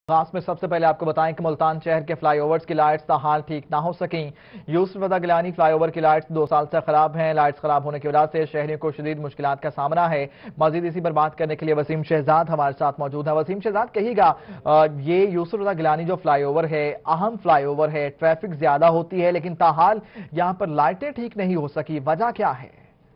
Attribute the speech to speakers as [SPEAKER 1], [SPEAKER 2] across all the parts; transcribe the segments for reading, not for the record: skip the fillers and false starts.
[SPEAKER 1] आगाज में सबसे पहले आपको बताएं कि मुल्तान शहर के फ्लाई ओवर्स की लाइट्स ताहाल ठीक ना हो सकें। यूसुफ रज़ा गिलानी फ्लाई ओवर की लाइट्स 2 साल से खराब हैं। लाइट्स खराब होने की वजह से शहरियों को शदीद मुश्किलात का सामना है। मजीद इसी पर बात करने के लिए वसीम शहजाद हमारे साथ मौजूद है। वसीम शहजाद, कहिएगा, ये यूसुफ रज़ा गिलानी जो फ्लाई ओवर है, अहम फ्लाई ओवर है, ट्रैफिक ज्यादा होती है, लेकिन ताहाल यहाँ पर लाइटें ठीक नहीं हो सकी, वजह क्या है?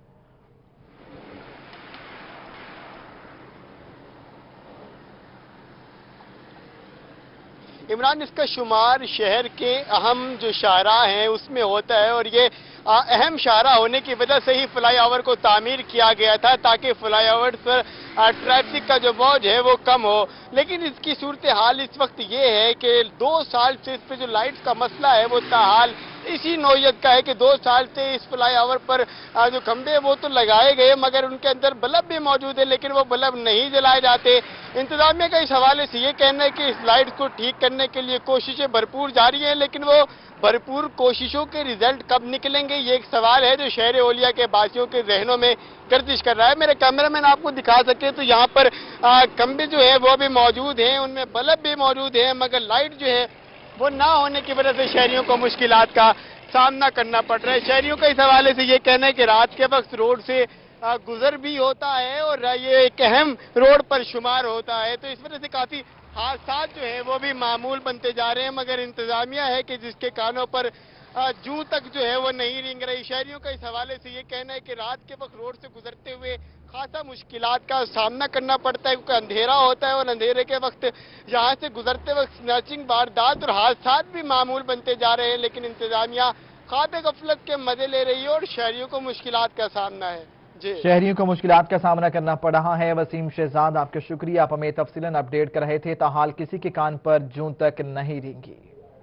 [SPEAKER 2] इमरान, इसका शुमार शहर के अहम जो शाहरा हैं उसमें होता है और ये अहम शाहरा होने की वजह से ही फ्लाई ओवर को तामीर किया गया था ताकि फ्लाई ओवर पर ट्रैफिक का जो बोझ है वो कम हो। लेकिन इसकी सूरत हाल इस वक्त ये है कि 2 साल से इस पर जो लाइट्स का मसला है वो ताहाल इसी नौयत का है कि 2 साल से इस फ्लाई ओवर पर जो खंबे वो तो लगाए गए मगर उनके अंदर बल्ब भी मौजूद है, लेकिन वो बल्ब नहीं जलाए जाते। इंतजामिया का इस हवाले से ये कहना है कि इस लाइट को ठीक करने के लिए कोशिशें भरपूर जारी हैं, लेकिन वो भरपूर कोशिशों के रिजल्ट कब निकलेंगे ये एक सवाल है जो शहर ओलिया के बासियों के जहनों में गर्दिश कर रहा है। मेरे कैमरामैन आपको दिखा सके तो यहाँ पर खंबे जो है वो भी मौजूद हैं, उनमें बल्ब भी मौजूद है, मगर लाइट जो है वो ना होने की वजह से शहरियों को मुश्किलात का सामना करना पड़ रहा है। शहरियों का इस हवाले से ये कहना है कि रात के वक्त रोड से गुजर भी होता है और ये एक अहम रोड पर शुमार होता है, तो इस वजह से काफी हादसा जो है वो भी मामूल बनते जा रहे हैं। मगर इंतजामिया है कि जिसके कानों पर जूं तक जो है वो नहीं रेंग रही। शहरियों का इस हवाले से ये कहना है कि रात के वक्त रोड से गुजरते हुए खासा मुश्किलात का सामना करना पड़ता है क्योंकि अंधेरा होता है और अंधेरे के वक्त यहाँ से गुजरते वक्त स्नैचिंग, वारदात और हादसा भी मामूल बनते जा रहे हैं। लेकिन इंतजामिया ख्वाब गफलत के मजे ले रही है और शहरियों को मुश्किलात का सामना है।
[SPEAKER 1] शहरियों को मुश्किलात का सामना करना पड़ रहा है। वसीम शहजाद, आपके शुक्रिया, आप हमें तफसीलन अपडेट कर रहे थे। ताहाल किसी के कान पर जूं तक नहीं रेंगी।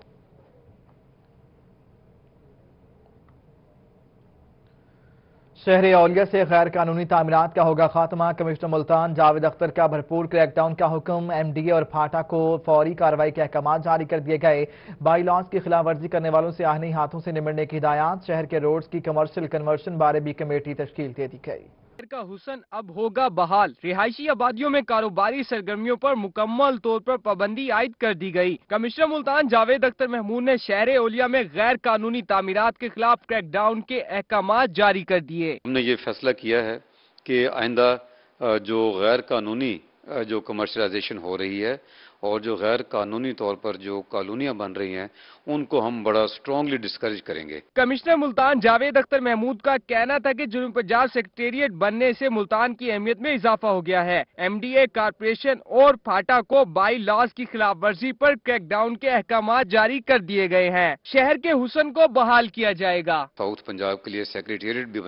[SPEAKER 1] शहर औलिया से गैर कानूनी तामीरात का होगा खात्मा। कमिश्नर मुल्तान जावेद अख्तर का भरपूर क्रैकडाउन का हुक्म। एमडीए और फाटा को फौरी कार्रवाई के अहकाम जारी कर दिए गए। बाई लॉज की खिलाफ वर्जी करने वालों से आहनी हाथों से निमटने की हिदायत। शहर के रोड्स की कमर्शियल कन्वर्शन बारे भी कमेटी तश्कील दे दी गई।
[SPEAKER 3] का हुसन अब होगा बहाल। रिहायशी आबादियों में कारोबारी सरगर्मियों पर मुकम्मल तौर पर पाबंदी आयद कर दी गई। कमिश्नर मुल्तान जावेद अख्तर महमूद ने शहर ओलिया में गैर कानूनी तामीरात के खिलाफ क्रैकडाउन के अहकाम जारी कर दिए।
[SPEAKER 4] हमने ये फैसला किया है कि आइंदा जो गैर कानूनी जो कमर्शलाइजेशन हो रही है और जो गैर कानूनी तौर पर जो कॉलोनियां बन रही हैं उनको हम बड़ा स्ट्रांगली डिस्करेज करेंगे।
[SPEAKER 3] कमिश्नर मुल्तान जावेद अख्तर महमूद का कहना था कि जुनूब पंजाब सेक्रेटेरिएट बनने से मुल्तान की अहमियत में इजाफा हो गया है। एमडीए, कारपोरेशन और फाटा को बाई लॉज की खिलाफ वर्जी पर क्रैकडाउन के अहकाम जारी कर दिए गए हैं। शहर के हुसन को बहाल किया जाएगा।
[SPEAKER 4] साउथ पंजाब के लिए सेक्रेटेरिएट भी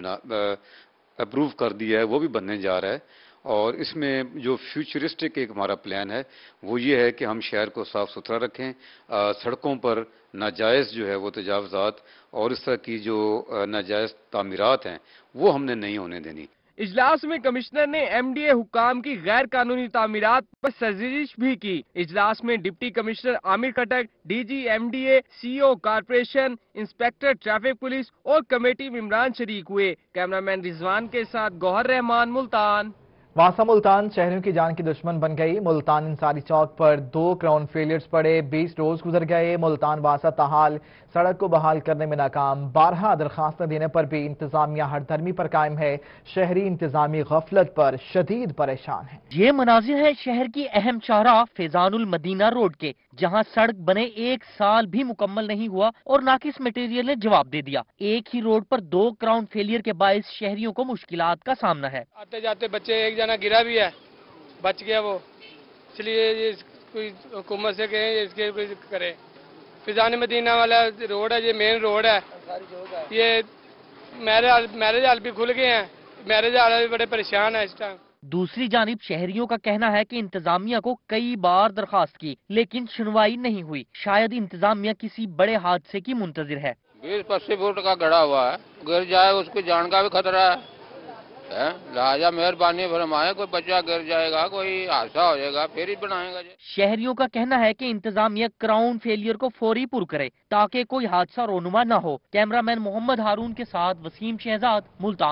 [SPEAKER 4] अप्रूव कर दिया है, वो भी बनने जा रहा है और इसमें जो फ्यूचरिस्टिक एक हमारा प्लान है वो ये है कि हम शहर को साफ सुथरा रखें। सड़कों पर नाजायज़ जो है वो तजावज़ात और इस तरह की जो नाजायज़ तामीरात हैं वो हमने नहीं होने देनी।
[SPEAKER 3] इजलास में कमिश्नर ने एमडीए हुकाम की गैर कानूनी तामीरात पर सर्जिश भी की। इजलास में deputy commissioner Amir Khattak, DG MDA, CO corporation, inspector traffic police और कमेटी मेंबरान शरीक हुए। कैमरामैन रिजवान के साथ गौहर रहमान, मुल्तान।
[SPEAKER 1] वासा मुल्तान शहरियों की जान की दुश्मन बन गई। मुल्तान इंसारी चौक पर 2 क्राउन फेलियर्स पड़े, 20 रोज गुजर गए। मुल्तान वासा ताहाल सड़क को बहाल करने में नाकाम। 12 दरखास्तें देने पर भी इंतजामिया हरधर्मी पर कायम है। शहरी इंतजामी गफलत पर शदीद परेशान है।
[SPEAKER 5] ये मनाजिर है शहर की अहम शाहरा फैजानुल मदीना रोड के, जहां सड़क बने 1 साल भी मुकम्मल नहीं हुआ और नाकिस मटेरियल ने जवाब दे दिया। एक ही रोड पर 2 क्राउन फेलियर के बायस शहरियों को मुश्किलात का सामना है।
[SPEAKER 6] आते जाते बच्चे, एक जना गिरा भी है, बच गया वो, इसलिए कोई हुकूमत से कहें इसके कोई करे। फिजान मदीना वाला रोड है, ये मेन रोड है, ये मैरिज हाल भी खुल गए हैं, मैरिज हाल भी बड़े परेशान है इस टाइम।
[SPEAKER 5] दूसरी जानिब शहरियों का कहना है कि इंतजामिया को कई बार दरखास्त की लेकिन सुनवाई नहीं हुई। शायद इंतजामिया किसी बड़े हादसे की मुंतजिर है।
[SPEAKER 7] 20-25 फुट का गड़ा हुआ है, गिर जाए उसकी जान का भी खतरा है। लिहाजा मेहरबानी फरमाए, कोई बच्चा गिर जाएगा, कोई हादसा हो जाएगा, फिर ही बनाएगा।
[SPEAKER 5] शहरियों का कहना है कि इंतजामिया क्राउन फेलियर को फौरी पुर करे ताकि कोई हादसा रोनुमा न हो। कैमरामैन मोहम्मद हारून के साथ वसीम शहजाद, मुल्तान।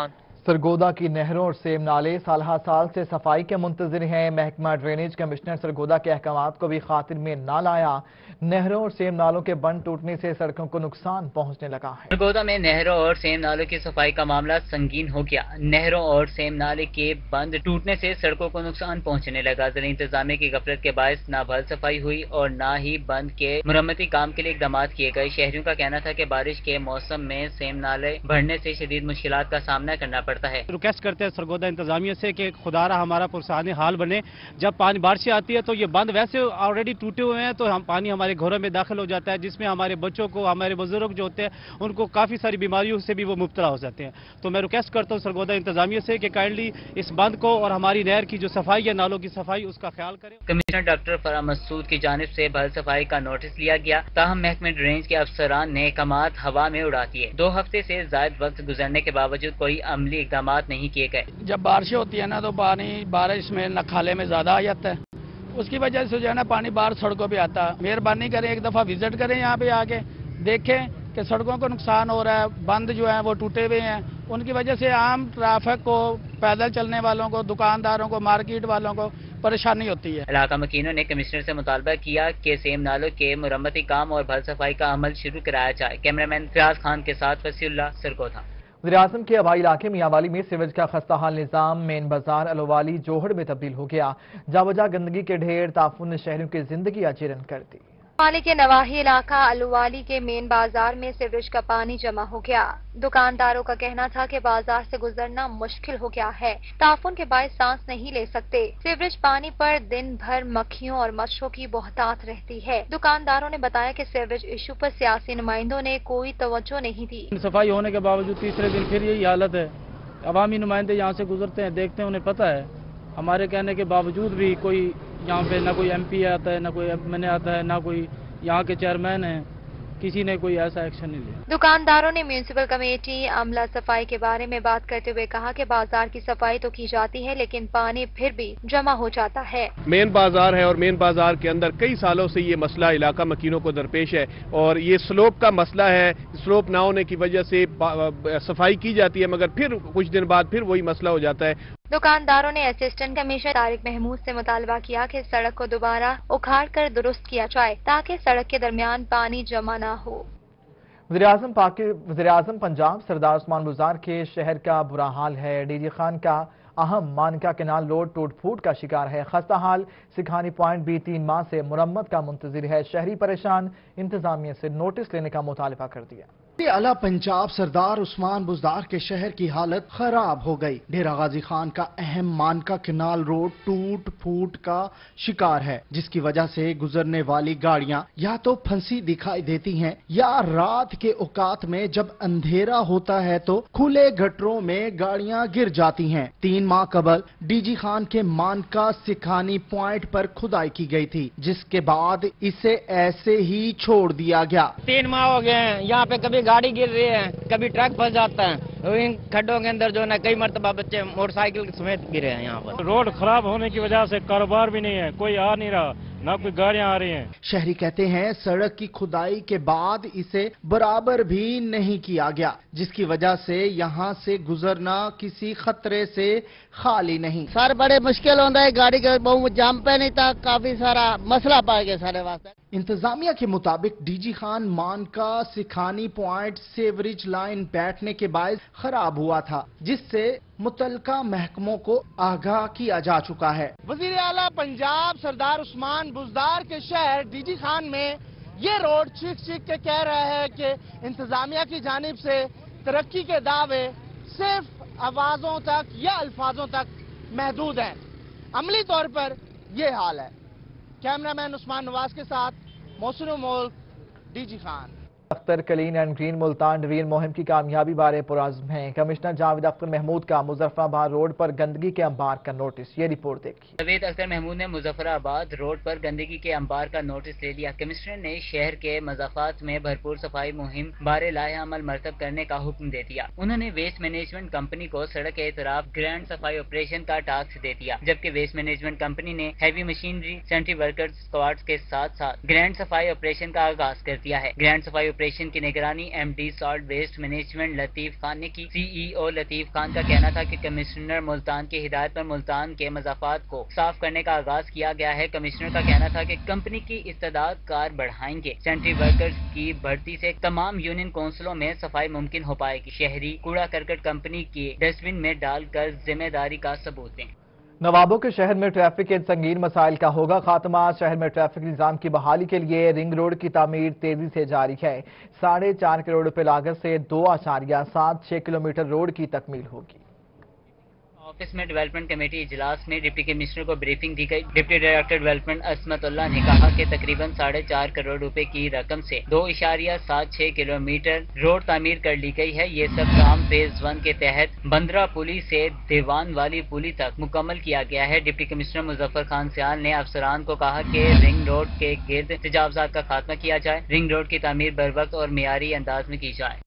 [SPEAKER 1] सरगोदा की नहरों और सेम नाले साल साल से सफाई के मुंतजिर हैं। महकमा ड्रेनेज कमिश्नर सरगोदा के अहकामात को भी खातिर में ना लाया। नहरों और सेम नालों के बंद टूटने से सड़कों को नुकसान पहुंचने लगा है।
[SPEAKER 8] सरगोदा में नहरों और सेम नालों की सफाई का मामला संगीन हो गया। नहरों और सेम नाले के बंद टूटने से सड़कों को नुकसान पहुंचने लगा। जिला इंतजामिया की गफलत के बायस न भल सफाई हुई और न ही बंद के मुरम्मती काम के लिए इकदाम किए गए। शहरियों का कहना था कि बारिश के मौसम में सेम नाले भरने से शदीद मुश्किलात का सामना करना पड़ता है।
[SPEAKER 9] रिक्वेस्ट करते हैं सरगोदा इंतजामिया से कि खुदारा हमारा पुरसानी हाल बने। जब पानी बारिश आती है तो ये बंद वैसे ऑलरेडी टूटे हुए हैं, तो हम पानी हमारे घरों में दाखिल हो जाता है, जिसमें हमारे बच्चों को, हमारे बुजुर्ग जो होते हैं उनको काफी सारी बीमारियों से भी वो मुब्तला हो जाते हैं। तो मैं रिक्वेस्ट करता हूँ सरगोदा इंतजामिया से कि काइंडली इस बंद को और हमारी नहर की जो सफाई है, नालों की सफाई, उसका ख्याल करें।
[SPEAKER 8] कमिश्नर डॉक्टर फराह मसूद की जानिब से भल सफाई का नोटिस लिया गया, ताहम महकमे ड्रेनेज के अफसरान ने कमात हवा में उड़ा दिए। 2 हफ्ते से ज्यादा वक्त गुजरने के बावजूद कोई अमली इकदाम नहीं किए गए।
[SPEAKER 10] जब बारिशें होती है ना तो पानी बारिश में नखाले में ज्यादा आ जाता है, उसकी वजह से जो है ना पानी बाहर सड़कों पे आता है। मेहरबानी करें, एक दफा विजिट करें, यहाँ पे आके देखें कि सड़कों को नुकसान हो रहा है, बंद जो है वो टूटे हुए हैं, उनकी वजह से आम ट्रैफिक को, पैदल चलने वालों को, दुकानदारों को, मार्केट वालों को परेशानी होती है।
[SPEAKER 8] इलाका मकीनों ने कमिश्नर से मुतालबा किया कि सेम नालों के मुरम्मती काम और भल सफाई का अमल शुरू कराया जाए। कैमरामैन फियाज खान के साथ वसीउल्लाह, सरगोदा।
[SPEAKER 1] वज़ीर-ए-आज़म के आबाई इलाके मियांवाली में सीवेज का खस्ता हाल निज़ाम मेन बाजार अलोवाली जोहड़ में तब्दील हो गया। जावजा गंदगी के ढेर ताफुन ने शहरों की जिंदगी अजीरन कर दी।
[SPEAKER 11] पानी के नवाही इलाका अलुवाली के मेन बाजार में सीवरेज का पानी जमा हो गया। दुकानदारों का कहना था कि बाजार से गुजरना मुश्किल हो गया है, ताफुन के बायस सांस नहीं ले सकते। सीवरेज पानी पर दिन भर मक्खियों और मच्छरों की बहुतात रहती है। दुकानदारों ने बताया कि सीवरेज इशू पर सियासी नुमाइंदों ने कोई तवज्जो नहीं दी।
[SPEAKER 9] सफाई होने के बावजूद तीसरे दिन फिर यही हालत है। अवामी नुमाइंदे यहाँ से गुजरते हैं, देखते हैं, उन्हें पता है, हमारे कहने के बावजूद भी कोई यहाँ पे ना कोई MP आता है, ना कोई MNA आता है, ना कोई यहाँ के चेयरमैन है, किसी ने कोई ऐसा एक्शन नहीं लिया।
[SPEAKER 11] दुकानदारों ने म्यूनिसिपल कमेटी अमला सफाई के बारे में बात करते हुए कहा कि बाजार की सफाई तो की जाती है, लेकिन पानी फिर भी जमा हो जाता है।
[SPEAKER 12] मेन बाजार है और मेन बाजार के अंदर कई सालों से ये मसला इलाका मकीनों को दरपेश है और ये स्लोप का मसला है। स्लोप ना होने की वजह से सफाई की जाती है, मगर फिर कुछ दिन बाद फिर वही मसला हो जाता है।
[SPEAKER 11] दुकानदारों ने असिस्टेंट कमिश्नर तारिक महमूद से मुतालबा किया कि सड़क को दोबारा उखाड़ कर दुरुस्त किया जाए ताकि सड़क के दरमियान पानी जमा न हो।
[SPEAKER 1] वज़ीर-ए-आज़म पंजाब सरदार उस्मान बुज़दार के शहर का बुरा हाल है। DG खान का अहम मानका केनाल रोड टूट फूट का शिकार है। खस्ता हाल सिखानी पॉइंट भी 3 माह से मुरम्मत का मुंतजिर है। शहरी परेशान, इंतजामिया से नोटिस लेने का मुतालबा कर दिया।
[SPEAKER 13] आला पंजाब सरदार उस्मान बुज़दार के शहर की हालत खराब हो गई। डेरा गाजी खान का अहम मानका केनाल रोड टूट फूट का शिकार है, जिसकी वजह से गुजरने वाली गाड़ियां या तो फंसी दिखाई देती हैं या रात के औकात में जब अंधेरा होता है तो खुले गटरों में गाड़ियां गिर जाती हैं। 3 माह कबल DG खान के मानका सिखानी पॉइंट पर खुदाई की गई थी, जिसके बाद इसे ऐसे ही छोड़ दिया गया।
[SPEAKER 10] 3 माह हो गए हैं, यहाँ पे कभी गाड़ी गिर रही है, कभी ट्रक फंस जाता है। इन खड्डों के अंदर जो है कई मरतबा बच्चे मोटरसाइकिल समेत गिरे हैं। यहाँ पर
[SPEAKER 9] रोड खराब होने की वजह से कारोबार भी नहीं है, कोई आ नहीं रहा, ना कोई गाड़ियां आ रही हैं।
[SPEAKER 13] शहरी कहते हैं सड़क की खुदाई के बाद इसे बराबर भी नहीं किया गया, जिसकी वजह से यहाँ से गुजरना किसी खतरे से खाली नहीं।
[SPEAKER 10] सर बड़े मुश्किल होता है, गाड़ी का बहुत जाम पे नहीं था, काफी सारा मसला पा गया सारे वास्ते।
[SPEAKER 13] इंतजामिया के मुताबिक DG खान मानका सिखानी पॉइंट सेवरेज लाइन बैठने के बायस खराब हुआ था, जिससे मुतलका महकमों को आगाह किया जा चुका है।
[SPEAKER 10] वजीर आला पंजाब सरदार उस्मान बुज़दार के शहर DG खान में ये रोड चीख के कह रहा है कि इंतजामिया की जानिब से तरक्की के दावे सिर्फ आवाजों तक या अल्फाजों तक महदूद हैं। अमली तौर पर ये हाल है। कैमरामैन उस्मान नवाज के साथ मोहसिन मोल, DG Khan.
[SPEAKER 1] Akhtar clean and green Multan division मुहिम की कामयाबी बारे पुरज़्म हैं। कमिश्नर जावेद अख्तर महमूद का मुजफ्फराबाद रोड पर गंदगी के अंबार का नोटिस। ये रिपोर्ट देखिए।
[SPEAKER 8] जावेद अख्तर महमूद ने मुजफ्फराबाद रोड पर गंदगी के अंबार का नोटिस ले लिया। कमिश्नर ने शहर के मज़ाफ़ात में भरपूर सफाई मुहिम बारे लाया अमल मरतब करने का हुक्म दे दिया। उन्होंने वेस्ट मैनेजमेंट कंपनी को सड़क के इतराफ ग्रैंड सफाई ऑपरेशन का टास्क दे दिया, जबकि वेस्ट मैनेजमेंट कंपनी ने heavy machinery, sanitary workers squads के साथ साथ ग्रैंड सफाई ऑपरेशन का आगाज कर दिया है। ग्रैंड सफाई آپریشن کی نگرانی MD solid waste management Latif Khan نے کی۔ CEO لطیف خان کا کہنا تھا کہ کمشنر ملتان کی ہدایت پر ملتان کے مضافات کو صاف کرنے کا آغاز کیا گیا ہے۔ کمشنر کا کہنا تھا کہ کمپنی کی استعداد کار بڑھائیں گے۔ سینٹری ورکرز کی بھرتی سے تمام یونین کونسلوں میں صفائی ممکن ہو پائے گی۔ شہری کوڑا کرکٹ کمپنی کے ڈسٹ بن میں ڈال کر ذمہ داری کا ثبوت دیں۔
[SPEAKER 1] نوابوں کے شہر میں ٹریفک کے سنگین مسائل کا ہوگا خاتمہ۔ شہر میں ٹریفک نظام کی بحالی کے لیے رنگ روڈ کی تعمیر تیزی سے جاری ہے۔ 4.5 کروڑ روپے لاگت سے 2.76 کلومیٹر روڈ کی تکمیل ہوگی۔
[SPEAKER 8] آفس میں ڈیولپمنٹ کمیٹی اجلاس میں ڈپٹی کمشنر کو بریفنگ دی گئی۔ Deputy director development Ismat Ullah نے کہا کہ تقریباً 4.5 کروڑ روپے کی رقم سے 2.76 کلومیٹر روڈ تعمیر کر لی گئی ہے۔ یہ سب کام فیز 1 کے تحت بندرہ پلی سے دیوان والی پلی تک مکمل کیا گیا ہے۔ ڈپٹی کمشنر مظفر خان سیال نے افسران کو کہا کہ رنگ روڈ کے گرد تجاوزات کا خاتمہ کیا جائے۔ رنگ روڈ کی تعمیر بروقت اور معیاری انداز میں کی جائے۔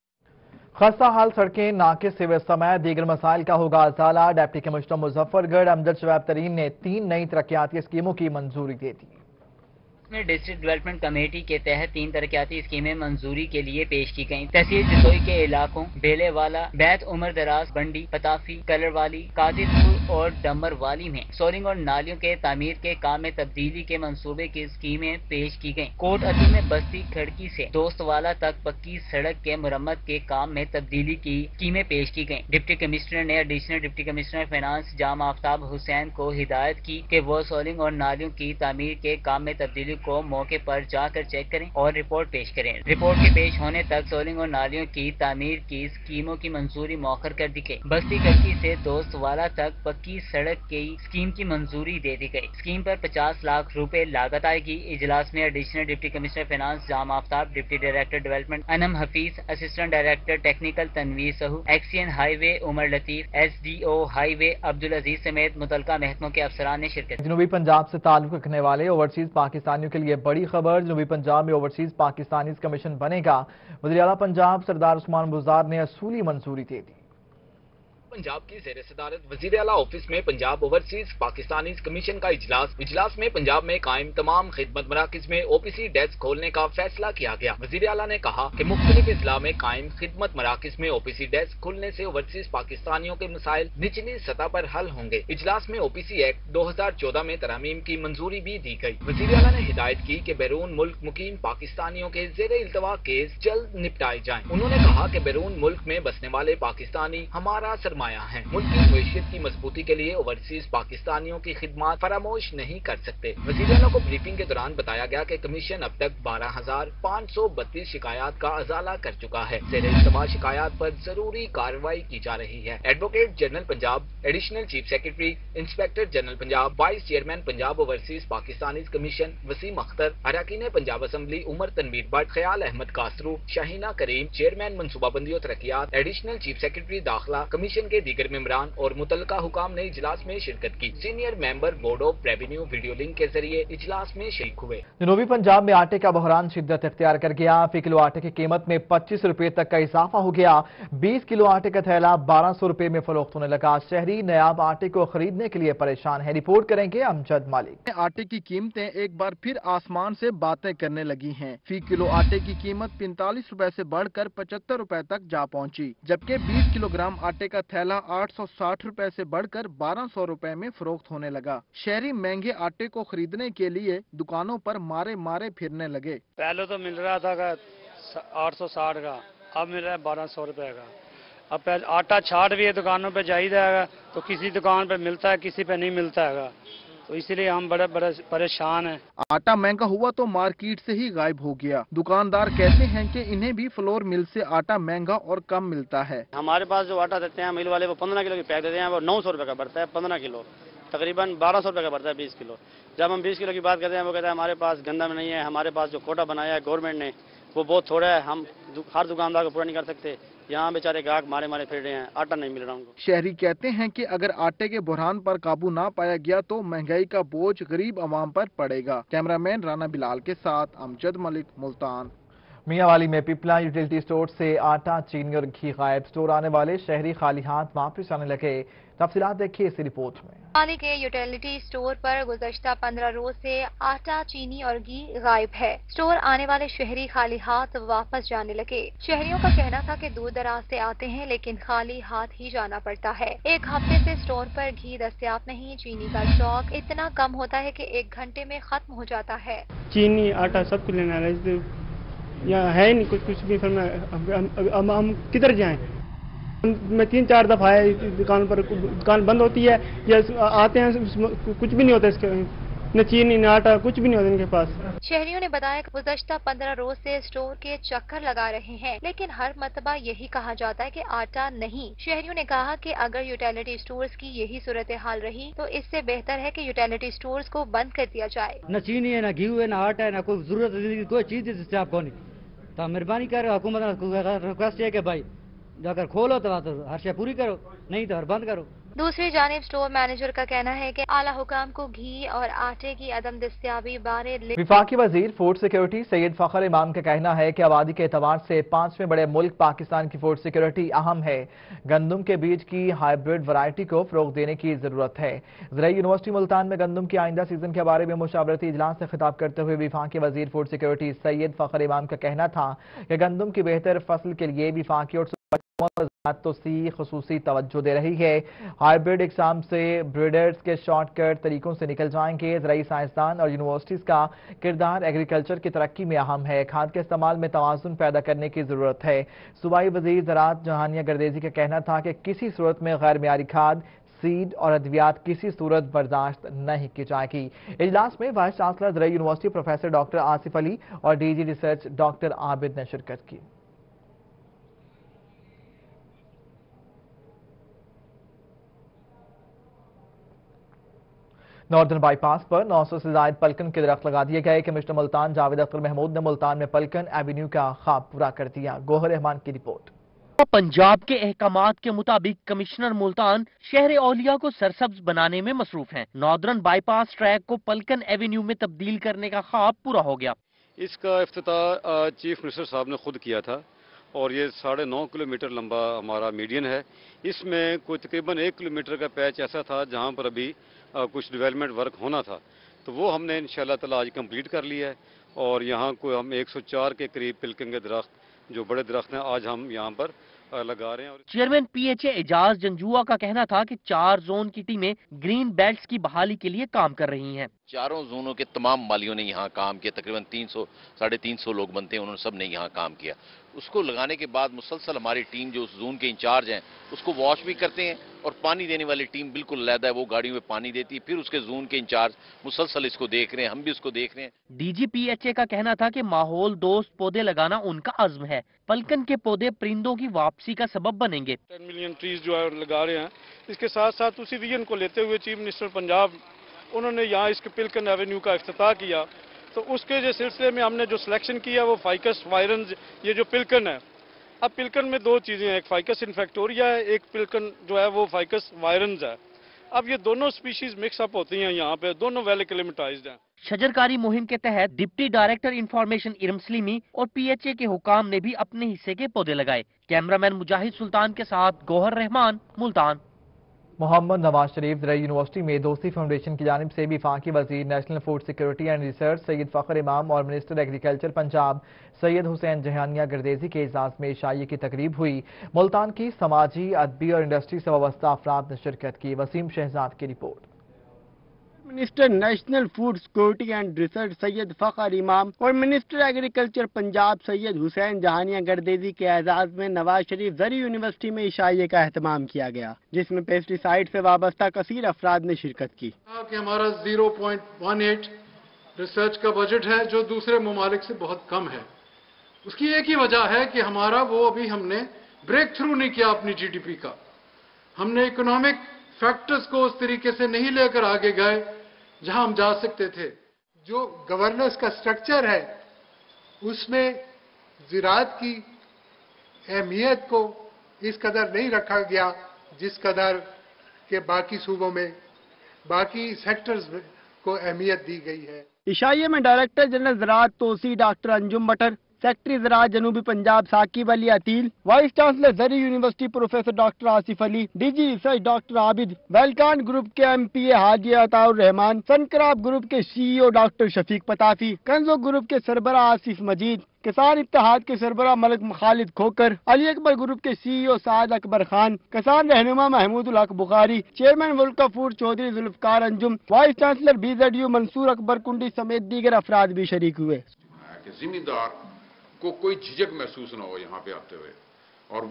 [SPEAKER 1] خستہ حال سڑکیں، ناقص سیویج سمیت دیگر مسائل کا ہوگا ازالہ۔ ڈپٹی کمشنر مظفر گڑھ امجد شعیب ترین نے 3 نئی ترقیاتی اسکیموں کی منظوری دے دی۔
[SPEAKER 8] میں ڈسٹرکٹ ڈیولپمنٹ کمیٹی کے تحت 3 ترقیاتی اسکیمیں منظوری کے لیے پیش کی گئیں۔ تحصیل جسوئی کے علاقوں بیلے والا، بیت عمر دراز، بنڈی، پتافی، کلر والی، قادر پور اور ڈمر والی میں سولنگ اور نالیوں کے تعمیر کے کام میں تبدیلی کے منصوبے کی اسکیمیں پیش کی گئیں۔ کوٹ عدو میں بستی کھڑکی سے دوست والا تک پکی سڑک کے مرمت کے کام میں تبدیلی کی اسکیمیں پیش کی گئیں۔ ڈپٹی کمشنر نے additional deputy commissioner finance Jam Aftab Hussain کو ہدایت کی کہ وہ سولنگ اور نالیوں کی تعمیر کے کام میں تبدیلی کو موقع پر جا کر چیک کریں اور رپورٹ پیش کریں۔ رپورٹ کے پیش ہونے تک سولنگ اور نالیوں کی تعمیر کی اسکیموں کی منظوری مؤخر کر دی گئی۔ بستی کڑکی سے دوست والا تک پکی سڑک کی اسکیم کی منظوری دے دی گئی۔ اسکیم پر 50 لاکھ روپے لاگت آئے گی۔ اجلاس میں additional deputy commissioner finance Jam Aftab, deputy director development Anam Hafeez, assistant director technical Tanveer Sahu, XEN highway Umar Latif, SDO highway Abdulaziz سمیت متعلقہ محکموں کے افسران نے شرکت کی۔
[SPEAKER 1] جنوبی پنجاب سے تعلق رکھنے والے اوورسیز پاکستانیوں کے لیے بڑی خبر، جنوبی پنجاب میں اوورسیز پاکستانیز کمیشن بنے گا۔ وزیر اعلیٰ پنجاب سردار عثمان بزدار نے اصولی منظوری دے دی۔
[SPEAKER 14] پنجاب کی زیر صدارت وزیر اعلیٰ آفس میں پنجاب اوورسیز پاکستانیز کمیشن کا اجلاس میں پنجاب میں قائم تمام خدمت مراکز میں OPC ڈیسک کھولنے کا فیصلہ کیا گیا۔ وزیر اعلیٰ نے کہا کہ مختلف اضلاع میں قائم خدمت مراکز میں OPC ڈیسک کھلنے سے اوورسیز پاکستانیوں کے مسائل نچلی سطح پر حل ہوں گے۔ اجلاس میں OPC ایکٹ 2014 میں ترامیم کی منظوری بھی دی گئی۔ وزیر اعلیٰ نے ہدایت کی کہ بیرون ملک مقیم پاکستانیوں کے زیر التوا کیس جلد نپٹائے جائیں۔ انہوں نے کہا کہ بیرون ملک میں بسنے والے پاکستانی ہمارا ہیں۔ ملک کی معیشت کی مضبوطی کے لیے اوورسیز پاکستانیوں کی خدمات فراموش نہیں کر سکتے۔ وزیر اعلیٰ کو بریفنگ کے دوران بتایا گیا کہ کمیشن اب تک 12,532 شکایات کا ازالہ کر چکا ہے۔ زیر التوا شکایات پر ضروری کارروائی کی جا رہی ہے۔ Advocate general Punjab, additional chief secretary, inspector general Punjab, vice chairman Punjab overseas Pakistanis commission Waseem Akhtar, اراکین پنجاب اسمبلی عمر تنویر بٹ، خیال احمد کاسرو، شاہینہ کریم، چیئرمین منصوبہ بندی و ترقیات، ایڈیشنل چیف سیکرٹری داخلہ، کمیشن کے دیگر ممبران اور متعلقہ حکام نے اجلاس میں شرکت کی۔ Senior member board of revenue video link کے ذریعے اجلاس میں شریک ہوئے۔
[SPEAKER 1] جنوبی پنجاب میں آٹے کا بحران شدت اختیار کر گیا۔ فی کلو آٹے کی قیمت میں 25 روپے تک کا اضافہ ہو گیا۔ 20 کلو آٹے کا تھیلا 1200 روپے میں فروخت ہونے لگا۔ شہری نیاب آٹے کو خریدنے کے لیے پریشان ہے۔ رپورٹ کریں گے امجد مالک۔
[SPEAKER 15] آٹے کی قیمتیں ایک بار پھر آسمان سے باتیں کرنے لگی ہیں۔ فی کلو آٹے کی قیمت 45 روپے سے بڑھ کر 75 روپے تک جا پہنچی، جبکہ 20 کلو گرام آٹے کا تھیلا 860 روپے سے بڑھ کر 1200 روپے میں فروخت ہونے لگا۔ شہری مہنگے آٹے کو خریدنے کے لیے دکانوں پر مارے پھرنے لگے۔
[SPEAKER 16] پہلے تو مل رہا تھا 860 کا، اب مل رہا ہے 1200 روپے کا۔ اب آٹا چھاٹ بھی ہے دکانوں پہ چاہیے گا تو کسی دکان پہ ملتا ہے، کسی پہ نہیں ملتا ہے، تو اس لیے ہم بڑے پریشان ہیں۔
[SPEAKER 15] آٹا مہنگا ہوا تو مارکیٹ سے ہی غائب ہو گیا۔ دکاندار کہتے ہیں کہ انہیں بھی فلور مل سے آٹا مہنگا اور کم ملتا ہے۔
[SPEAKER 16] ہمارے پاس جو آٹا دیتے ہیں مل والے وہ 15 کلو کی پیک دیتے ہیں، وہ 900 روپے کا پڑتا ہے 15 کلو، تقریباً 1200 روپے کا پڑتا ہے 20 کلو۔ جب ہم 20 کلو کی بات کرتے ہیں وہ کہتے ہیں ہمارے پاس گندم نہیں ہے، ہمارے پاس جو کوٹا بنایا ہے گورنمنٹ نے وہ بہت تھوڑا ہے، ہم ہر دکاندار کو پورا نہیں کر سکتے۔ یہاں بیچارے گاہک مارے پھر رہے ہیں، آٹا نہیں مل رہا ان کو۔
[SPEAKER 15] شہری کہتے ہیں کہ اگر آٹے کے بحران پر قابو نہ پایا گیا تو مہنگائی کا بوجھ غریب عوام پر پڑے گا۔ کیمرامین رانا بلال کے ساتھ امجد ملک، ملتان۔
[SPEAKER 1] میاں والی میں پیپلا یوٹیلٹی سٹور سے آٹا، چینی اور گھی غائب۔ سٹور آنے والے شہری خالی ہاتھ واپس آنے لگے۔ तफसीलात देखिए इस रिपोर्ट में।
[SPEAKER 11] हाल के यूटिलिटी स्टोर पर गुज़श्ता 15 रोज से आटा, चीनी और घी गायब है। स्टोर आने वाले शहरी खाली हाथ वापस जाने लगे। शहरियों का कहना था कि दूर दराज से आते हैं लेकिन खाली हाथ ही जाना पड़ता है। एक हफ्ते से स्टोर पर घी दस्तयाब नहीं, चीनी का स्टॉक इतना कम होता है कि 1 घंटे में खत्म हो जाता है।
[SPEAKER 17] चीनी, आटा सब कुछ लेना है, यहाँ है नहीं कुछ भी। फिर हम किधर जाएं? मैं 3-4 दफा आया दुकान पर, दुकान बंद होती है या आते हैं कुछ भी नहीं होता इसके, न चीनी न आटा कुछ भी नहीं होता इनके पास।
[SPEAKER 11] शहरियों ने बताया कि गुज़श्ता 15 रोज से स्टोर के चक्कर लगा रहे हैं लेकिन हर मर्तबा यही कहा जाता है कि आटा नहीं। शहरियों ने कहा कि अगर यूटिलिटी स्टोर्स की यही सूरत हाल रही तो इससे बेहतर है कि यूटिलिटी स्टोर्स को बंद कर दिया जाए।
[SPEAKER 18] न चीनी है, न घी है, न आटा है, न कोई जरूरत कोई चीज आपको नहीं। तो मेहरबानी कर हुकूमत रिक्वेस्ट है कि भाई जाकर खोलो तो हर शय पूरी करो, नहीं तो हर बंद करो।
[SPEAKER 11] दूसरी जानिब स्टोर मैनेजर का कहना है कि आला हुकाम को घी और आटे की अदम दस्तयाबी बारे
[SPEAKER 1] वफाकी वजीर फूड सिक्योरिटी सैयद फखर इमाम का कहना है कि आबादी के एतबार से 5वें बड़े मुल्क पाकिस्तान की फूड सिक्योरिटी अहम है। गंदम के बीज की हाइब्रिड वैरायटी को फरोग देने की जरूरत है। ज़राई यूनिवर्सिटी मुल्तान में गंदम के आइंदा सीजन के बारे में मुशावरती इजलास से खिताब करते हुए वफाकी वजीर फूड सिक्योरिटी सैयद फखर इमाम का कहना था कि गंदम की बेहतर फसल के लिए वफाकी और तोसी खसूसी तवज्जो दे रही है। हाइब्रिड इकसाम से ब्रीडर्स के शॉर्टकट तरीकों से निकल जाएंगे। ज़राई साइंसदान और यूनिवर्सिटीज का किरदार एग्रीकल्चर की तरक्की में अहम है। खाद के इस्तेमाल में तवाज़ुन पैदा करने की जरूरत है। सूबाई वज़ीर ज़राअत जहानिया गर्देजी का कहना था कि किसी सूरत में गैर मियारी खाद, सीड और अद्वियात किसी सूरत बर्दाश्त नहीं की जाएगी। इजलास में वाइस चांसलर ज़राई university professor doctor Asif Ali और डीजी रिसर्च डॉक्टर आबिद ने शिरकत की। नॉर्दर्न बाईपास पर 900 से ज्यादा पलकन के दरख्त लगा दिए गए। कमिश्नर मुल्तान जावेद अख्तर महमूद ने मुल्तान में पलकन एवेन्यू का ख्वाब पूरा कर दिया। गोहर रहमान की रिपोर्ट।
[SPEAKER 5] पंजाब के अहकामात के मुताबिक कमिश्नर मुल्तान शहर औलिया को सरसब्ज बनाने में मसरूफ हैं। नॉर्दर्न बाईपास ट्रैक को पलकन एवेन्यू में तब्दील करने का ख्वाब पूरा हो गया।
[SPEAKER 4] इसका इफ्तिताह चीफ मिनिस्टर साहब ने खुद किया था और ये 9.5 किलोमीटर लंबा हमारा मीडियन है। इसमें कोई तकरीबन 1 किलोमीटर का पैच ऐसा था जहाँ पर अभी कुछ डेवलपमेंट वर्क होना था, तो वो हमने इंशाल्लाह ताला आज कंप्लीट कर लिया है और यहाँ को हम 104 के करीब पिलकन के दरख्त जो बड़े दरख्त हैं आज हम यहाँ पर लगा रहे हैं।
[SPEAKER 5] चेयरमैन पीएचए एजाज जंजुआ का कहना था कि 4 जोन की टीमें ग्रीन बेल्ट्स की बहाली के लिए काम कर रही हैं।
[SPEAKER 19] चारों जोनों के तमाम मालियों ने यहाँ काम किया, तकरीबन 300-350 लोग बनते हैं, उन्होंने सब ने यहाँ काम किया। उसको लगाने के बाद मुसलसल हमारी टीम जो उस जोन के इंचार्ज हैं उसको वॉश भी करते हैं और पानी देने वाली टीम बिल्कुल अलग है, वो गाड़ियों में पानी देती है। फिर उसके जोन के इंचार्ज मुसलसल इसको देख रहे हैं, हम भी उसको देख रहे हैं।
[SPEAKER 5] डीजीपीएचए का कहना था कि माहौल दोस्त पौधे लगाना उनका अज़्म है। पलकन के पौधे परिंदों की वापसी का सबब बनेंगे।
[SPEAKER 20] 10 मिलियन ट्रीज जो है लगा रहे हैं। इसके साथ साथ उसी विजन को लेते हुए चीफ मिनिस्टर पंजाब उन्होंने यहाँ इसके पिलकन एवेन्यू का इफ्तिताह किया, तो उसके जो सिलसिले में हमने जो सिलेक्शन किया वो फाइकस वायरन्स, ये जो पिलकन है। अब पिलकन में 2 चीजें हैं, एक फाइकस इन्फेक्टोरिया है, एक पिलकन जो है वो फाइकस वायरन्स है। अब ये दोनों स्पीशीज मिक्सअप होती हैं यहाँ पे, दोनों वेल एक्लिमेटाइज्ड हैं।
[SPEAKER 5] शजरकारी मुहिम के तहत deputy director information Iram Salimi और पीएचए के हुकाम ने भी अपने हिस्से के पौधे लगाए। कैमरामैन मुजाहिद सुल्तान के साथ गौहर रहमान, मुल्तान।
[SPEAKER 1] मोहम्मद नवाज शरीफ ज़राई यूनिवर्सिटी में दोस्ती फाउंडेशन की जानिब से वफाकी वजीर national food security and research Syed Fakhar Imam और मिनिस्टर एग्रीकल्चर पंजाब सैयद हुसैन जहानिया गर्देजी के एजाज में इशाइये की तकरीब हुई। मुल्तान की समाजी, अदबी और इंडस्ट्री से वाबस्ता अफराद ने शिरकत की। वसीम शहजाद की report.
[SPEAKER 21] Minister national food security and research Syed Fakhar Imam और मिनिस्टर एग्रीकल्चर पंजाब सैयद हुसैन जहानिया गर्देजी के एजाज में नवाज शरीफ ज़राई यूनिवर्सिटी में इशाइये का एहतमाम किया गया, जिसमें पेस्टिसाइड से वाबस्ता कसीर अफराद ने शिरकत की।
[SPEAKER 22] कि हमारा 0.18 रिसर्च का बजट है जो दूसरे ममालिक से बहुत कम है। उसकी एक ही वजह है कि हमारा वो अभी हमने ब्रेक थ्रू नहीं किया अपनी जीडीपी का। हमने इकोनॉमिक फैक्टर्स को उस तरीके से नहीं लेकर आगे गए जहां हम जा सकते थे। जो गवर्नेंस का स्ट्रक्चर है उसमें ज़राअत की अहमियत को इस कदर नहीं रखा गया जिस कदर के बाकी सूबों में बाकी सेक्टर्स को अहमियत दी गई है।
[SPEAKER 21] इशाइये में डायरेक्टर जनरल ज़राअत तोसी डॉक्टर अंजुम बटर, सेक्रेटरी ज़राअत जनूबी पंजाब साकिब अली अतील, वाइस चांसलर ज़री university professor doctor Asif Ali, DG research doctor Abid, वेलकान ग्रुप के MPA Haji Ataur Rehman, Suncraft group के सीईओ डॉक्टर शफीक पताफी, कंजो ग्रुप के सरबराह आसिफ मजीद, किसान इत्तेहाद के सरबराह मलिक खालिद खोकर, अली अकबर ग्रुप के सीईओ साद अकबर खान, किसान रहनुमा महमूदुल हक बुखारी, चेयरमैन वुल्का food Chaudhry Zulfiqar Anjum, vice chancellor BZU Mansoor Akbar Kundi समेत दीगर अफराद भी शरीक हुए।
[SPEAKER 2] जिम्मेदार को कोई झिझक महसूस न हो यहाँ पे आते हुए, और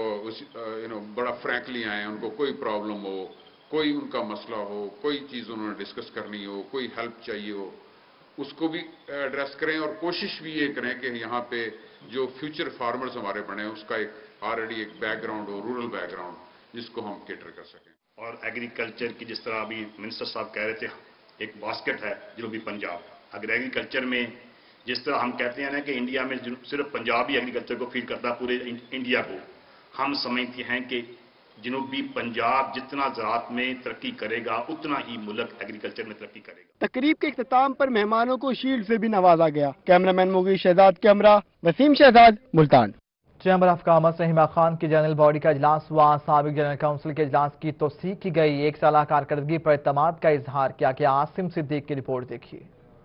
[SPEAKER 2] वो बड़ा फ्रैंकली आए, उनको कोई प्रॉब्लम हो, कोई उनका मसला हो, कोई चीज़ उन्होंने डिस्कस करनी हो, कोई हेल्प चाहिए हो, उसको भी एड्रेस करें, और कोशिश भी ये करें कि यहाँ पे जो फ्यूचर फार्मर्स हमारे बने उसका एक ऑलरेडी एक बैकग्राउंड हो, रूरल बैकग्राउंड, जिसको हम केटर कर सकें।
[SPEAKER 3] और एग्रीकल्चर की जिस तरह अभी मिनिस्टर साहब कह रहे थे, एक बास्केट है जनूबी पंजाब। अगर एग्रीकल्चर में जिस तरह हम कहते हैं ना कि इंडिया में सिर्फ पंजाब ही एग्रीकल्चर को फीड करता है पूरे इंडिया को, हम समझते हैं कि जनूबी पंजाब जितना ज़राअत में तरक्की करेगा उतना ही मुल्क एग्रीकल्चर में तरक्की करेगा।
[SPEAKER 21] तकरीब के इख्तिताम पर मेहमानों को शील्ड से भी नवाजा गया। कैमरामैन मुगीश शहजाद के हमरा, Waseem Shahzad, Multan.
[SPEAKER 1] Chamber of commerce Rahima Khan की जनरल बॉडी का इजलास हुआ। साबिक जनरल काउंसिल के इजलास की तौसीह की गई। एक साल कारकर्दगी पर एतमाद का इजहार किया गया। आसिम सिद्दीक की रिपोर्ट देखिए।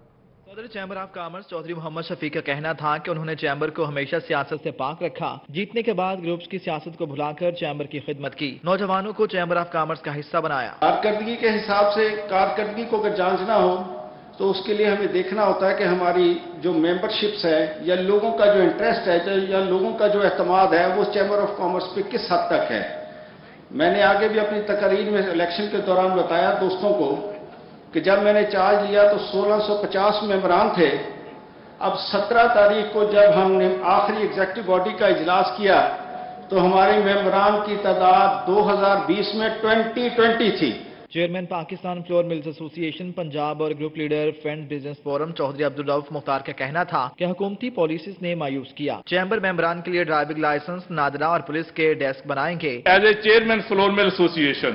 [SPEAKER 1] सदर chamber of commerce Chaudhry Mohammad Shafiq का कहना था कि उन्होंने चैम्बर को हमेशा सियासत से पाक रखा। जीतने के बाद ग्रुप्स की सियासत को भुलाकर चैम्बर की खिदमत की। नौजवानों को चैम्बर ऑफ कॉमर्स का हिस्सा बनाया।
[SPEAKER 23] कारकर्दगी के हिसाब से कारकर्दगी को अगर जांचना हो तो उसके लिए हमें देखना होता है कि हमारी जो मेंबरशिप्स है या लोगों का जो इंटरेस्ट है या लोगों का जो एतमाद है वो चैम्बर ऑफ कॉमर्स पे किस हद तक है। मैंने आगे भी अपनी तकरीर में इलेक्शन के दौरान बताया दोस्तों को कि जब मैंने चार्ज लिया तो 1650 मेंबरान थे। अब 17 तारीख को जब हमने आखिरी एग्जीक्यूटिव बॉडी का इजलास किया तो हमारे मेंबरान की तादाद 2020 में 2020 थी।
[SPEAKER 1] Chairman Pakistan flour mills association Punjab और group leader friend business forum Chaudhry Abdul Rauf Mukhtar का कहना था कि हुकूमती पॉलिसीज ने मायूस किया। चैम्बर मेंबरान के लिए ड्राइविंग लाइसेंस, नादरा और पुलिस के डेस्क बनाएंगे।
[SPEAKER 24] As a chairman flour mill association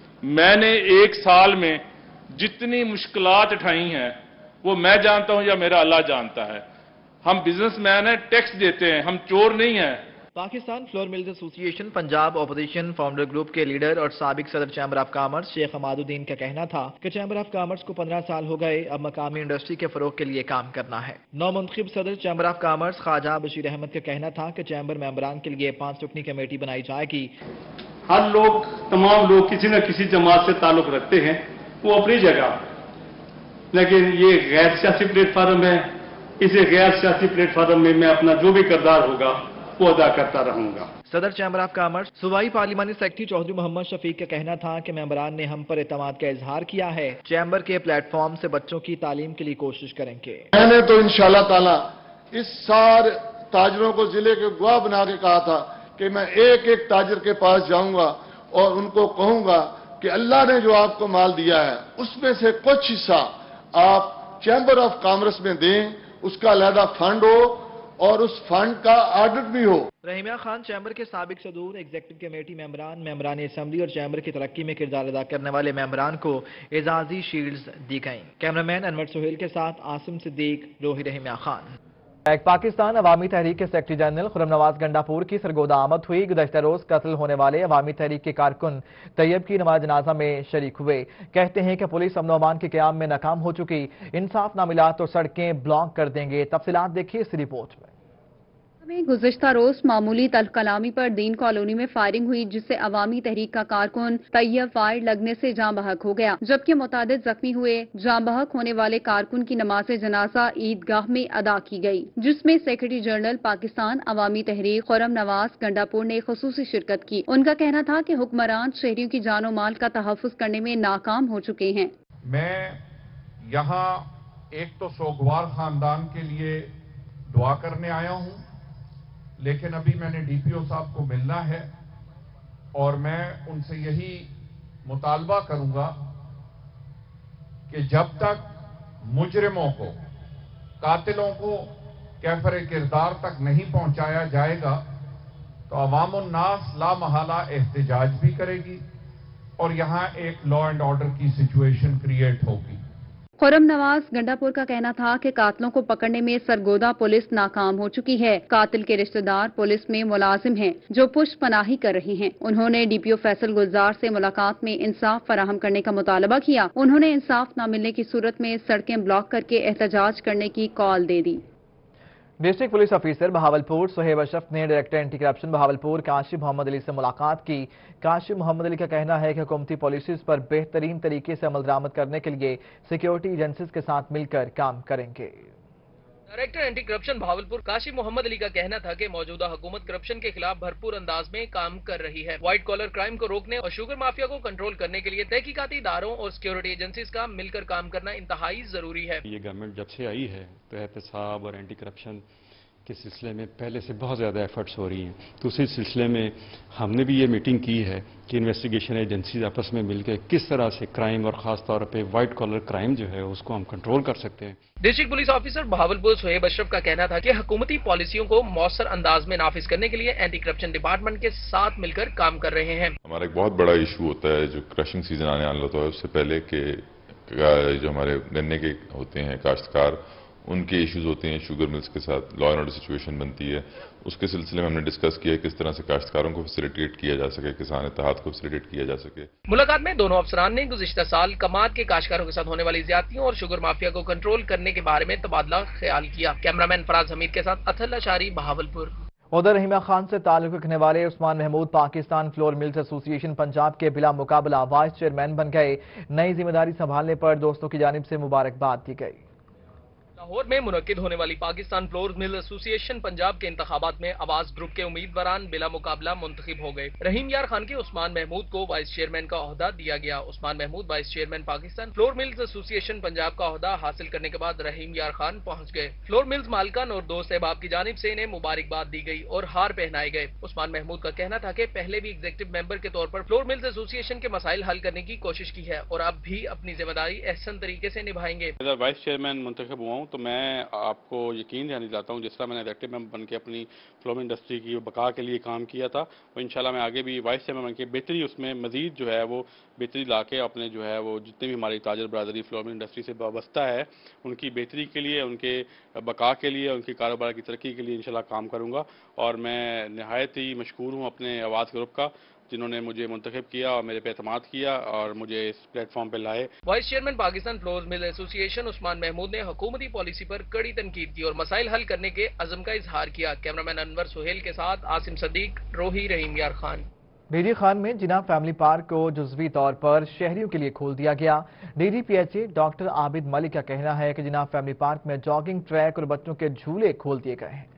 [SPEAKER 24] मैंने एक साल में जितनी मुश्किलात उठाई हैं वो मैं जानता हूं या मेरा अल्लाह जानता है। हम बिजनेसमैन हैं, टैक्स देते हैं, हम चोर नहीं हैं।
[SPEAKER 1] Pakistan flour mills association Punjab opposition founder group के लीडर और साबिक सदर chamber of commerce Sheikh Hamaduddin का कहना था कि चैम्बर ऑफ कॉमर्स को 15 साल हो गए, अब मकामी इंडस्ट्री के फरोग के लिए काम करना है। नौमुंतखब सदर chamber of commerce Khawaja Bashir Ahmad का कहना था कि चैम्बर मेंबरान के लिए 5 रुकनी कमेटी बनाई जाएगी।
[SPEAKER 20] हर लोग, तमाम लोग किसी न किसी जमात से ताल्लुक रखते हैं, वो अपनी जगह, लेकिन ये गैर सियासी प्लेटफार्म है। इसे गैर सियासी प्लेटफार्म में मैं अपना जो भी किरदार होगा वो अदा करता रहूंगा।
[SPEAKER 1] सदर चैम्बर ऑफ कॉमर्स सूबाई पार्लिमानी सेक्रेटरी चौधरी मोहम्मद शफीक का कहना था कि मेंबरान ने हम पर एतमाद का इजहार किया है। चैम्बर के प्लेटफॉर्म से बच्चों की तालीम के लिए कोशिश करेंगे।
[SPEAKER 25] मैंने तो इंशाल्लाह ताला इस सार ताजरों को जिले के गवाह बना के कहा था कि मैं एक एक ताजर के पास जाऊंगा और उनको कहूंगा कि अल्लाह ने जो आपको माल दिया है उसमें से कुछ हिस्सा आप चैम्बर ऑफ कॉमर्स में दें, उसका अलहदा फंड हो और उस फंड का ऑडिट भी हो।
[SPEAKER 1] रहीमा खान चैम्बर के साबिक सदूर, एग्जीक्यूटिव कमेटी मेंबरान असम्बली और चैम्बर की तरक्की में किरदार अदा करने वाले मेंबरान को एजाजी शील्ड्स दी गईं। कैमरामैन अनवर सोहेल के साथ आसिम सिद्दीक, रोही रहीमा खान। एक पाकिस्तान अवामी तहरीक के सेक्रेटरी जनरल खुर्रम नवाज गंडापुर की सरगोदा आमद हुई। गुज़श्ता रोज कत्ल होने वाले अवामी तहरीक के कारकुन तैयब की नमाज जनाजा में शरीक हुए। कहते हैं कि पुलिस अमन अमान के क़याम में नाकाम हो चुकी, इंसाफ ना मिला तो सड़कें ब्लॉक कर देंगे। तफसीलात देखिए इस रिपोर्ट में।
[SPEAKER 26] गुज़श्ता रोज मामूली तलकलामी पर दीन कॉलोनी में फायरिंग हुई, जिससे अवामी तहरीक का कारकुन तैयब फायर लगने से जाँ बहक हो गया, जबकि मुतादिद जख्मी हुए। जाँ बहक होने वाले कारकुन की नमाज जनाजा ईदगाह में अदा की गई, जिसमें सेक्रेटरी जनरल पाकिस्तान अवामी तहरीक खुर्रम नवाज गंडापुर ने खुसूसी शिरकत की। उनका कहना था कि हुक्मरान शहरियों की जानो माल का तहफ़्फ़ुज़ करने में नाकाम हो चुके हैं।
[SPEAKER 27] मैं यहाँ एक तो सोगवार खानदान के लिए दुआ करने आया हूँ, लेकिन अभी मैंने डीपीओ साहब को मिलना है और मैं उनसे यही मुतालबा करूंगा कि जब तक मुजरिमों को, कातिलों को कैफर किरदार तक नहीं पहुंचाया जाएगा तो अवामुन्नास ला महाला एहतजाज भी करेगी और यहां एक लॉ एंड ऑर्डर की सिचुएशन क्रिएट होगी।
[SPEAKER 26] खुर्रम नवाज गंडापुर का कहना था कि कातिलों को पकड़ने में सरगोदा पुलिस नाकाम हो चुकी है। कातिल के रिश्तेदार पुलिस में मुलाजिम हैं जो पुष्ट पनाही कर रहे हैं। उन्होंने डीपीओ फैसल गुलजार से मुलाकात में इंसाफ फराहम करने का मुतालबा किया। उन्होंने इंसाफ न मिलने की सूरत में सड़कें ब्लॉक करके एहतजाज करने की कॉल दे दी।
[SPEAKER 1] District police officer Bahawalpur Sohaib Ashraf ने director anti corruption Bahawalpur Kashif Mohammad Ali से मुलाकात की। काशिफ मोहम्मद अली का कहना है कि हुकूमती पॉलिसीज पर बेहतरीन तरीके से अमल दरामद करने के लिए सिक्योरिटी एजेंसीज के साथ मिलकर काम करेंगे।
[SPEAKER 6] Director anti corruption Bahawalpur Kashif Mohammad Ali का कहना था कि मौजूदा हुकूमत करप्शन के खिलाफ भरपूर अंदाज में काम कर रही है। व्हाइट कॉलर क्राइम को रोकने और शुगर माफिया को कंट्रोल करने के लिए तहकीकाती इदारों और सिक्योरिटी एजेंसीज का मिलकर काम करना इंतहाई जरूरी है।
[SPEAKER 7] ये गवर्नमेंट जब से आई है तो एहतसाब और एंटी करप्शन के सिलसिले में पहले से बहुत ज़्यादा एफर्ट्स हो रही हैं। तो उसी सिलसिले में हमने भी ये मीटिंग की है कि इन्वेस्टिगेशन एजेंसीज आपस में मिलकर किस तरह से क्राइम और ख़ास तौर पे वाइट कॉलर क्राइम जो है उसको हम कंट्रोल कर सकते हैं।
[SPEAKER 6] District police officer Bahawalpur Sohaib Ashraf का कहना था कि हुकूमती पॉलिसियों को मौसर अंदाज में नाफिज करने के लिए एंटी करप्शन डिपार्टमेंट के साथ मिलकर काम कर रहे हैं।
[SPEAKER 8] हमारा एक बहुत बड़ा इशू होता है जो क्रशिंग सीजन आने वाला होता है उससे पहले के जो हमारे गन्ने के होते हैं काश्तकार उनके इश्यूज होते हैं शुगर मिल्स के साथ लॉ एंड ऑर्डर सिचुएशन बनती है। उसके सिलसिले में हमने डिस्कस किया किस तरह से काश्तकारों को फैसिलिटेट किया जा सके, किसान इत्तेहाद को फैसिलिटेट किया जा सके।
[SPEAKER 6] मुलाकात में दोनों अफसरान ने गुज़िश्ता साल कमात के काश्तकारों के साथ होने वाली ज्यादतियों और शुगर माफिया को कंट्रोल करने के बारे में तबादला ख्याल किया। कैमरामैन फराज हमीद के साथ अथल अशारी बहावलपुर।
[SPEAKER 1] उधर रहीमा खान से ताल्लुक रखने वाले Usman Mahmood Pakistan flour mills association Punjab के बिला मुकाबला वाइस चेयरमैन बन गए। नई जिम्मेदारी संभालने पर दोस्तों की जानिब से मुबारकबाद दी गई।
[SPEAKER 6] लाहौर में मुनक्किद होने वाली Pakistan flour mill association Punjab के इंतखाबात में आवाज ग्रुप के उम्मीदवारान बिला मुकाबला मुंतखब हो गए। रहीम यार खान के उस्मान महमूद को वाइस चेयरमैन का ओहदा दिया गया। Usman Mahmood vice chairman Pakistan flour mills association Punjab का ओहदा हासिल करने के बाद रहीम यार खान पहुंच गए। फ्लोर मिल्स मालिकान और दोस्त अहबाब की जानिब से इन्हें मुबारकबाद दी गई और हार पहनाए गए। उस्मान महमूद का कहना था कि पहले भी एग्जीक्यूटिव मेंबर के तौर पर फ्लोर मिल्स एसोसिएशन के मसाइल हल करने की कोशिश की है और अब भी अपनी जिम्मेदारी एहसन तरीके से निभाएंगे।
[SPEAKER 20] वाइस चेयरमैन मुंतखब हुआ हूँ तो मैं आपको यकीन दिलाना चाहता हूँ जिस तरह मैंने एक्टिव मेंबर बन के अपनी फ्लोर इंडस्ट्री की बका के लिए काम किया था वो इंशाल्लाह मैं आगे भी वाइस चेयरमैन बन के बेहतरी उसमें मजीद जो है वो बेहतरी ला के अपने जो है वो जितने भी हमारी ताजर बरादरी फ्लोर इंडस्ट्री से वाबस्ता है उनकी बेहतरी के लिए, उनके बका के लिए, उनकी कारोबार की तरक्की के लिए इंशाल्लाह काम करूँगा। और मैं नहायत ही मशकूर हूँ अपने आवाज़ ग्रुप का जिन्होंने मुझे मुंतखब किया और मेरे पे एतमाद किया और मुझे इस प्लेटफॉर्म पे लाए।
[SPEAKER 6] Vice chairman Pakistan flour mill association Usman Mahmood ने हुकूमती पॉलिसी पर कड़ी तनकीद की और मसाइल हल करने के अज़म का इजहार किया। कैमरामैन अनवर सुहेल के साथ आसिम सदीक, रोही, रहीम यार खान।
[SPEAKER 1] डीडी खान में जिना फैमिली पार्क को जुज़वी तौर पर शहरियों के लिए खोल दिया गया। DDPHA डॉक्टर आबिद मलिक का कहना है कि जिना फैमिली पार्क में जॉगिंग ट्रैक और बच्चों के झूले खोल दिए गए हैं।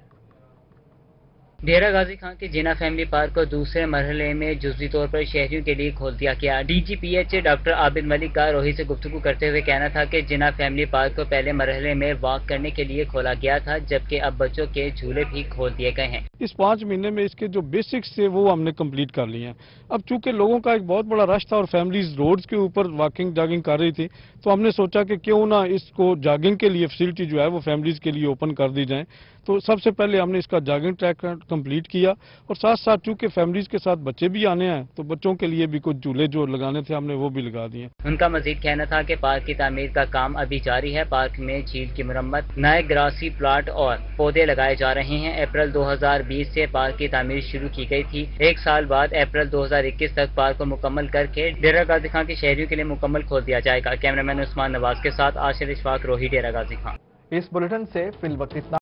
[SPEAKER 9] डेरा गाजी खान के जिना फैमिली पार्क को दूसरे मरहले में जुज़वी तौर पर शहरियों के लिए खोल दिया गया। DGPHA डॉक्टर आबिद मलिक का रोही से गुफ्तगू करते हुए कहना था कि जिना फैमिली पार्क को पहले मरहले में वॉक करने के लिए खोला गया था जबकि अब बच्चों के झूले भी खोल दिए गए हैं।
[SPEAKER 20] इस 5 महीने में इसके जो बेसिक्स थे वो हमने कंप्लीट कर लिए हैं। अब चूंकि लोगों का एक बहुत बड़ा रश था और फैमिलीज रोड्स के ऊपर वॉकिंग जॉगिंग कर रही थी तो हमने सोचा कि क्यों ना इसको जॉगिंग के लिए फैसिलिटी जो है वो फैमिलीज के लिए ओपन कर दी जाए। तो सबसे पहले हमने इसका जॉगिंग ट्रैक कंप्लीट किया और साथ साथ चूंकि फैमिलीज के साथ बच्चे भी आने हैं तो बच्चों के लिए भी कुछ झूले जो लगाने थे हमने वो भी लगा दिए।
[SPEAKER 9] उनका मजीद कहना था कि पार्क की तामीर का काम अभी जारी है। पार्क में झील की मरम्मत, नए ग्रासी प्लाट और पौधे लगाए जा रहे हैं। अप्रैल 2020 से पार्क की तामीर शुरू की गई थी। 1 साल बाद अप्रैल 2021 तक पार्क को मुकम्मल करके डेरा गाजी खान के शहरियों के लिए मुकम्मल खोल दिया जाएगा। कैमरामैन उस्मान नवाज के साथ आशिर इशफाक, रोही, डेरा गाजी खान।
[SPEAKER 1] इस बुलेटिन से फिल वक्त इतना।